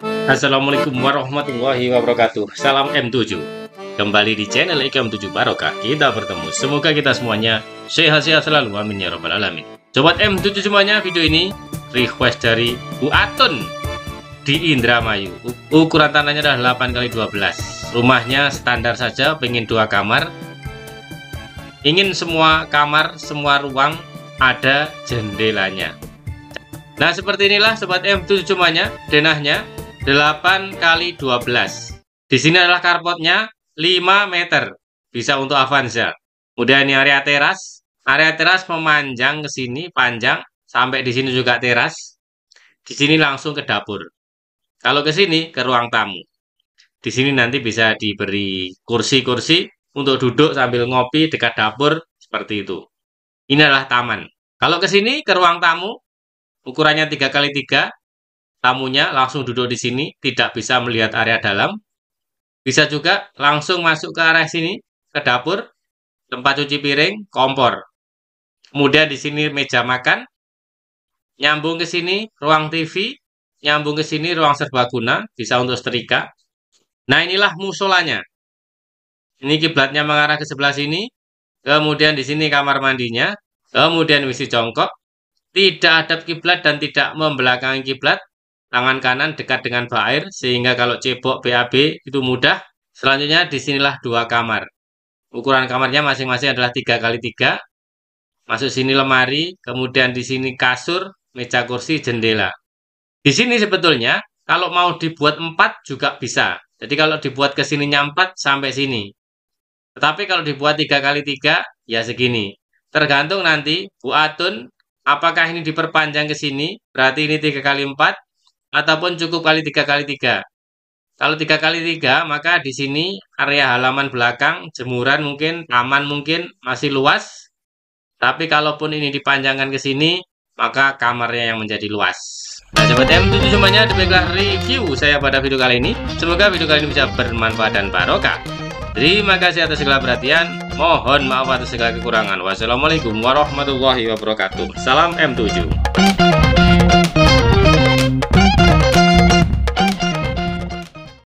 Assalamualaikum warahmatullahi wabarakatuh. Salam M7. Kembali di channel M7 Barokah. Kita bertemu. Semoga kita semuanya sehat-sehat selalu. Amin ya rabbal alamin. Sobat M7 semuanya, video ini request dari Bu Atun di Indramayu. Ukuran tanahnya adalah 8x12. Rumahnya standar saja, pengen 2 kamar. Ingin semua kamar, semua ruang ada jendelanya. Nah, seperti inilah sobat M7 semuanya, denahnya 8x12. Di sini adalah carportnya 5 meter. Bisa untuk Avanza. Kemudian ini area teras. Area teras memanjang ke sini, panjang sampai di sini juga teras. Di sini langsung ke dapur. Kalau ke sini ke ruang tamu. Di sini nanti bisa diberi kursi-kursi untuk duduk sambil ngopi dekat dapur seperti itu. Ini adalah taman. Kalau ke sini ke ruang tamu, ukurannya 3x3. Tamunya langsung duduk di sini, tidak bisa melihat area dalam. Bisa juga langsung masuk ke arah sini, ke dapur, tempat cuci piring, kompor. Kemudian di sini meja makan, nyambung ke sini ruang TV, nyambung ke sini ruang serbaguna, bisa untuk setrika. Nah, inilah musolanya. Ini kiblatnya mengarah ke sebelah sini. Kemudian di sini kamar mandinya, kemudian WC jongkok. Tidak hadap kiblat dan tidak membelakangi kiblat. Tangan kanan dekat dengan bak air, sehingga kalau cebok BAB itu mudah. Selanjutnya disinilah 2 kamar. Ukuran kamarnya masing-masing adalah 3x3. Masuk sini lemari, kemudian di sini kasur, meja kursi, jendela. Di sini sebetulnya kalau mau dibuat 4 juga bisa. Jadi kalau dibuat ke sininya 4 sampai sini. Tetapi kalau dibuat 3x3 ya segini. Tergantung nanti Bu Atun apakah ini diperpanjang ke sini, berarti ini 3x4. Ataupun cukup kali 3x3. Kalau 3x3, maka di sini area halaman belakang, jemuran mungkin, taman mungkin masih luas. Tapi kalaupun ini dipanjangkan ke sini, maka kamarnya yang menjadi luas. Nah, sobat M7 semuanya, demikianlah review saya pada video kali ini. Semoga video kali ini bisa bermanfaat dan barokah. Terima kasih atas segala perhatian. Mohon maaf atas segala kekurangan. Wassalamualaikum warahmatullahi wabarakatuh. Salam M7.